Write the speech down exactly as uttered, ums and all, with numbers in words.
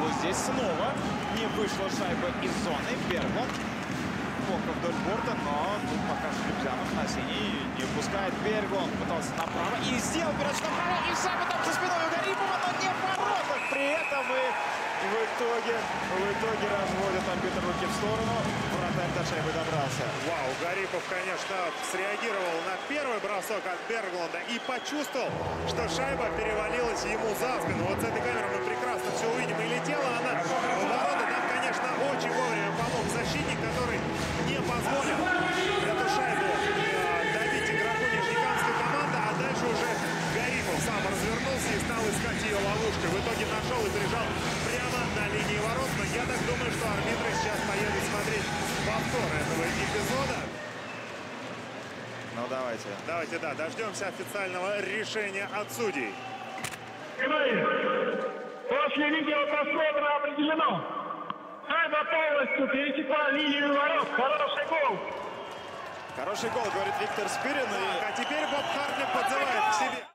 шайбу. Здесь снова не вышла шайба из зоны. Бергмунд. Плохо вдоль борта, но тут пока Шлюбзянов на синий не пускает. Бергмунд пытался направо и сделал передач направо. И шайба там за спиной у Гарипова, но не в воротах. При этом и в итоге, в итоге разводит арбитр руки в сторону. Вратарь до шайбы добрался. Вау, Гарипов, конечно, среагировал на первый бросок от Бергмунда и почувствовал, что шайба перевалилась ему за спину. Вот с этой камеры мы прекрасно все увидим. И летела она в ворота. Там, конечно, очень вовремя помог защитник, который не позволил эту шайбу э, добить игроку нижнекамской команды. А дальше уже Гарипов сам развернулся и стал искать ее ловушкой. В итоге нашел и прижал прямо на линии ворот. Но я так думаю, что арбитры сейчас поедут смотреть повтор этого эпизода. Ну, давайте. Давайте, да, дождемся официального решения от судей. После видеопросмотра определено. Шайба полностью пересекла линию ворот. Хороший гол. Хороший гол, говорит Виктор Спирин. А теперь Боб Хартли подзывает к себе.